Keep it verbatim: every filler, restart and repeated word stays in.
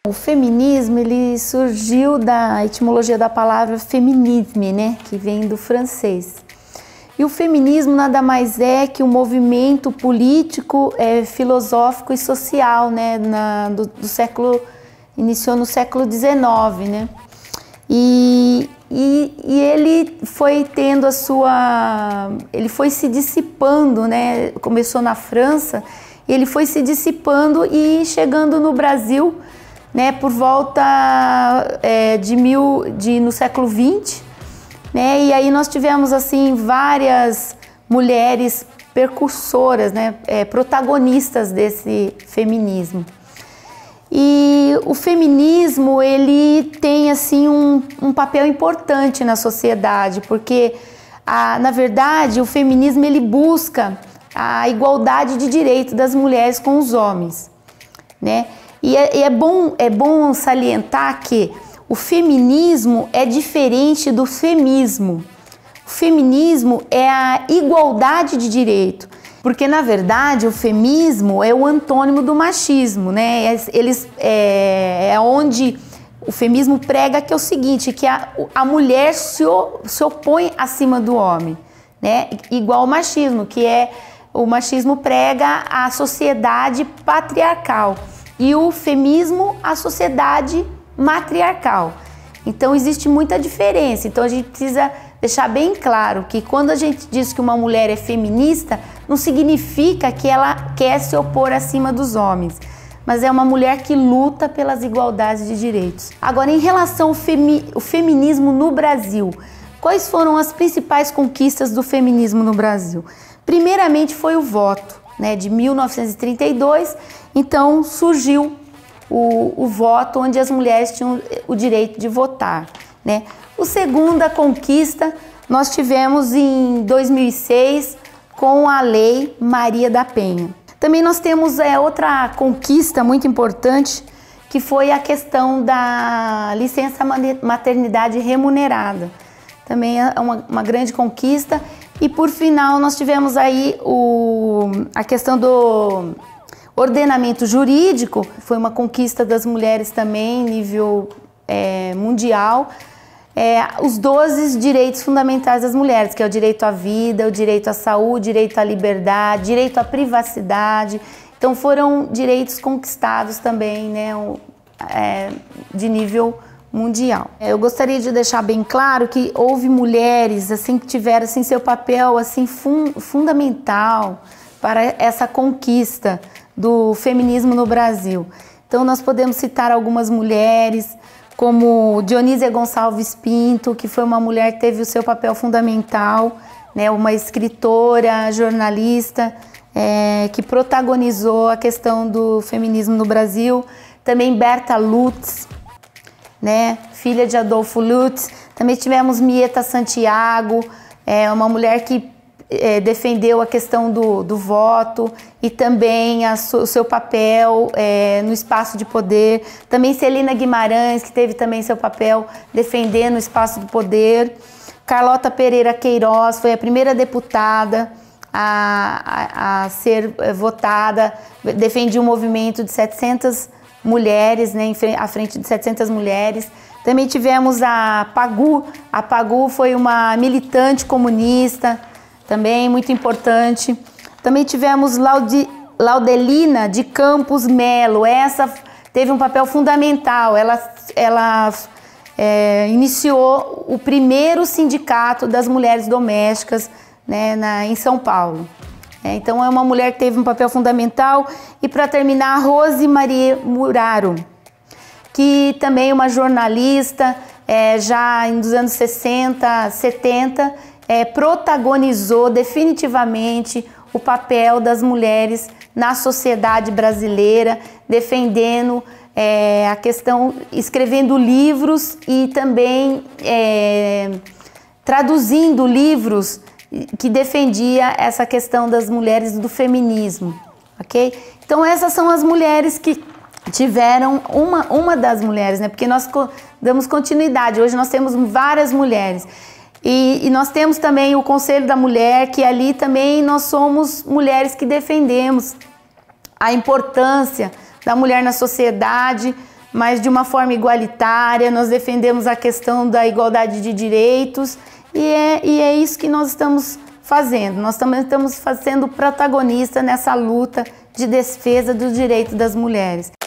O feminismo, ele surgiu da etimologia da palavra feminisme, né, que vem do francês. E o feminismo nada mais é que um movimento político, é, filosófico e social, né, na, do, do século, iniciou no século dezenove, né, e, e, e ele foi tendo a sua, ele foi se dissipando, né, começou na França, e ele foi se dissipando e chegando no Brasil, né, por volta é, de mil, de, no século vinte, né, e aí nós tivemos assim várias mulheres percursoras, né, é, protagonistas desse feminismo. E o feminismo, ele tem assim um, um papel importante na sociedade, porque a, na verdade o feminismo ele busca a igualdade de direito das mulheres com os homens, né? E é, é, bom, é bom salientar que o feminismo é diferente do femismo. O feminismo é a igualdade de direito, porque na verdade o femismo é o antônimo do machismo, né? Eles, é, é onde o feminismo prega que é o seguinte, que a, a mulher se, se opõe acima do homem, né? Igual ao machismo, que é o machismo prega a sociedade patriarcal. E o feminismo, a sociedade matriarcal. Então existe muita diferença. Então a gente precisa deixar bem claro que quando a gente diz que uma mulher é feminista, não significa que ela quer se opor acima dos homens, mas é uma mulher que luta pelas igualdades de direitos. Agora, em relação ao femi- o feminismo no Brasil, quais foram as principais conquistas do feminismo no Brasil? Primeiramente foi o voto, né, de mil novecentos e trinta e dois, então surgiu o, o voto onde as mulheres tinham o direito de votar, né. A segunda conquista nós tivemos em dois mil e seis com a Lei Maria da Penha. Também nós temos é, outra conquista muito importante, que foi a questão da licença maternidade remunerada. Também é uma, uma grande conquista. E por final nós tivemos aí o, a questão do ordenamento jurídico, foi uma conquista das mulheres também, nível é, mundial, é, os doze direitos fundamentais das mulheres, que é o direito à vida, o direito à saúde, direito à liberdade, direito à privacidade. Então foram direitos conquistados também, né, é, de nível mundial. Eu gostaria de deixar bem claro que houve mulheres assim que tiveram assim seu papel assim fun fundamental para essa conquista do feminismo no Brasil. Então nós podemos citar algumas mulheres, como Dionísia Gonçalves Pinto, que foi uma mulher que teve o seu papel fundamental, né, uma escritora, jornalista, é, que protagonizou a questão do feminismo no Brasil. Também Berta Lutz, né, filha de Adolfo Lutz. Também tivemos Mieta Santiago, é, uma mulher que é, defendeu a questão do, do voto e também a, o seu papel é, no espaço de poder. Também Celina Guimarães, que teve também seu papel defendendo o espaço de poder. Carlota Pereira Queiroz foi a primeira deputada a, a, a ser votada, defendia um movimento de setecentas mulheres, né, à frente de setecentas mulheres. Também tivemos a Pagu. A Pagu foi uma militante comunista, também muito importante. Também tivemos Laudi, Laudelina de Campos Melo. Essa teve um papel fundamental. Ela, ela é, iniciou o primeiro sindicato das mulheres domésticas, né, na, em São Paulo. É, então é uma mulher que teve um papel fundamental. E para terminar, a Rose Marie Muraro, que também é uma jornalista, é, já nos anos sessenta, setenta, é, protagonizou definitivamente o papel das mulheres na sociedade brasileira, defendendo é, a questão, escrevendo livros e também é, traduzindo livros que defendia essa questão das mulheres do feminismo, ok? Então essas são as mulheres que tiveram, uma, uma das mulheres, né? Porque nós damos continuidade, hoje nós temos várias mulheres. E, e nós temos também o Conselho da Mulher, que ali também nós somos mulheres que defendemos a importância da mulher na sociedade, mas de uma forma igualitária. Nós defendemos a questão da igualdade de direitos e é, e é isso que nós estamos fazendo. Nós também estamos sendo protagonistas nessa luta de defesa dos direitos das mulheres.